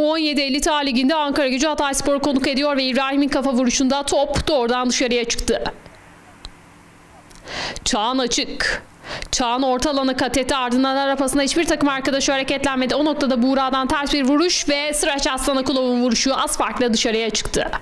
U17 Elit A Ligi'nde Ankaragücü Hatayspor'u konuk ediyor ve İbrahim'in kafa vuruşunda top doğrudan dışarıya çıktı. Çağan açık. Çağan orta alana kat etti. Ardından arapasında hiçbir takım arkadaşı hareketlenmedi. O noktada Buğra'dan ters bir vuruş ve Sıraç Aslanakulov'un vuruşu az farkla dışarıya çıktı.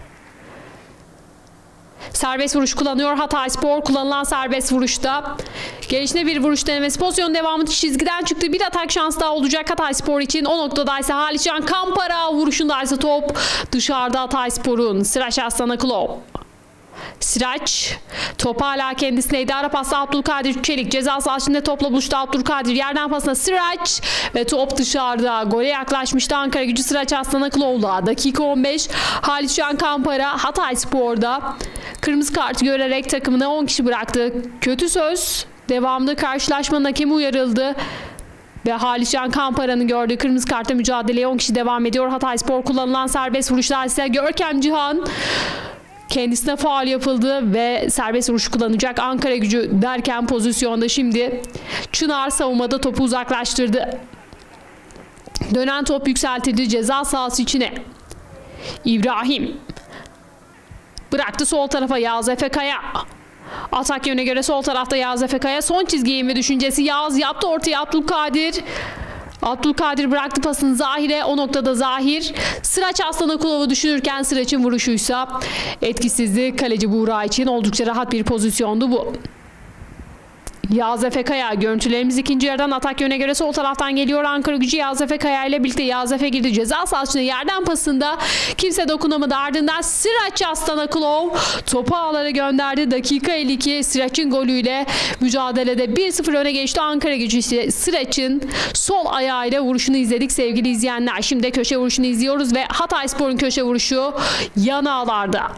Serbest vuruş kullanıyor Hatayspor. Kullanılan serbest vuruşta gelişine bir vuruş denemesi, pozisyon devamı çizgiden çıktı. Bir atak şansı daha olacak Hatayspor için. O noktada ise Haliscan Kampara vuruşunda ise top dışarıda Hatayspor'un. Sıraç Aslanakulov. Sıraç top hala kendisindeydi. Ara pasta Abdülkadir Çelik ceza sahasında topla buluştu. Abdülkadir yerden pasına Sıraç ve top dışarıda. Gole yaklaşmıştı Ankaragücü Sıraç Aslanakulov'la. Dakika 15. Haliscan Kampara Hatayspor'da kırmızı kart görerek takımına 10 kişi bıraktı. Kötü söz. Devamlı karşılaşmanın hakemi uyarıldı. Ve Haliscan Kampara'nın gördüğü kırmızı kartla mücadeleye 10 kişi devam ediyor. Hatayspor kullanılan serbest vuruşlar ise Görkem Cihan kendisine faul yapıldı ve serbest vuruş kullanacak. Ankaragücü derken pozisyonda şimdi Çınar savunmada topu uzaklaştırdı. Dönen top yükseltildi ceza sahası içine. İbrahim bıraktı sol tarafa Yağız Efekaya. Atak yönüne göre sol tarafta Yağız Efekaya. Son çizgiye inme düşüncesi Yağız yaptı ortaya Abdülkadir. Abdülkadir bıraktı pasını Zahir'e. O noktada Zahir Sıraç Aslanakulov'u düşünürken Sıraç'ın vuruşuysa etkisizdi. Kaleci Buğra için oldukça rahat bir pozisyondu bu. Yağız Efekaya görüntülerimiz ikinci yarıdan atak yöne göre sol taraftan geliyor Ankaragücü. Yağız Efekaya ile birlikte Yağız Efe girdi ceza sahasına, yerden pasında kimse dokunamadı. Ardından Sıraç Aslanakulov topu ağlara gönderdi. Dakika 52 Sıraç'ın golüyle mücadelede 1-0 öne geçti Ankaragücü. Sıraç'ın sol ayağıyla vuruşunu izledik sevgili izleyenler. Şimdi de köşe vuruşunu izliyoruz ve Hatayspor'un köşe vuruşu yan ağlarda.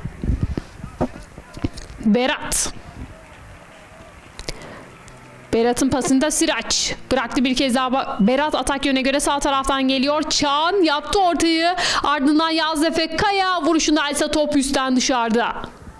Berat'ın pasında Sıraç bıraktı bir kez daha. Berat atak yöne göre sağ taraftan geliyor. Çağan yaptı ortayı. Ardından Yağız Efekaya vuruşunda ise top üstten dışarıda.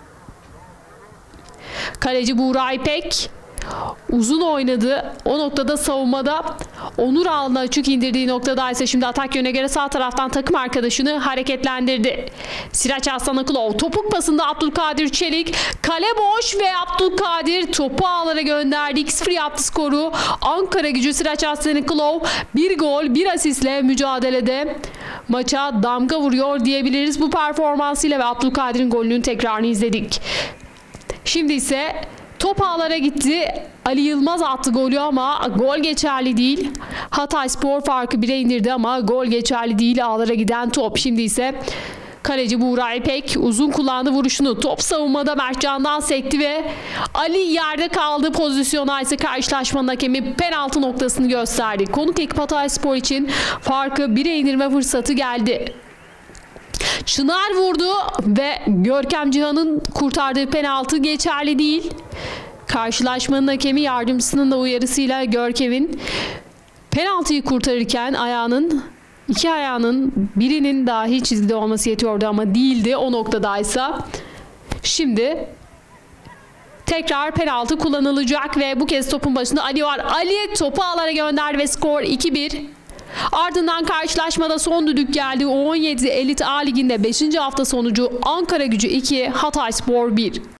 Kaleci Buğra İpek uzun oynadı. O noktada savunmada Onur alnı açık indirdiği noktada ise şimdi atak yöne göre sağ taraftan takım arkadaşını hareketlendirdi. Sıraç Aslanakulov topuk pasında Abdülkadir Çelik. Kale boş ve Abdülkadir topu ağlara gönderdi. 2-0 yaptı skoru. Ankaragücü Sıraç Aslanakulov bir gol bir asistle mücadelede maça damga vuruyor diyebiliriz bu performansıyla ve Abdülkadir'in golünün tekrarını izledik. Şimdi ise top ağlara gitti. Ali Yılmaz attı golü ama gol geçerli değil. Hatayspor farkı 1'e indirdi ama gol geçerli değil ağlara giden top. Şimdi ise kaleci Buğra İpek uzun kullandı vuruşunu. Top savunmada Mertcan'dan sekti ve Ali yerde kaldı. Pozisyona ise karşılaşmanın hakemi penaltı noktasını gösterdi. Konuk ekip Hatayspor için farkı 1'e indirme fırsatı geldi. Çınar vurdu ve Görkem Cihan'ın kurtardığı penaltı geçerli değil. Karşılaşmanın hakemi yardımcısının da uyarısıyla Görkem'in penaltıyı kurtarırken iki ayağının birinin dahi çizgide olması yetiyordu ama değildi. O noktadaysa şimdi tekrar penaltı kullanılacak ve bu kez topun başında Ali var. Ali topu ağlara gönderdi ve skor 2-1. Ardından karşılaşmada son düdük geldi. U17 Elit A Ligi'nde 5. hafta sonucu Ankaragücü 2, Hatayspor 1.